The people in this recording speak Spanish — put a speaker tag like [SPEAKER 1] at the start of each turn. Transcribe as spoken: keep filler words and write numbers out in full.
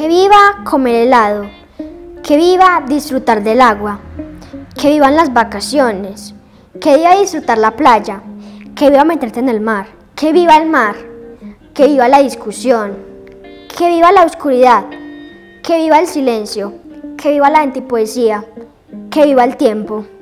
[SPEAKER 1] Que viva comer helado, que viva disfrutar del agua, que vivan las vacaciones, que viva disfrutar la playa, que viva meterte en el mar, que viva el mar, que viva la discusión, que viva la oscuridad, que viva el silencio, que viva la antipoesía, que viva el tiempo.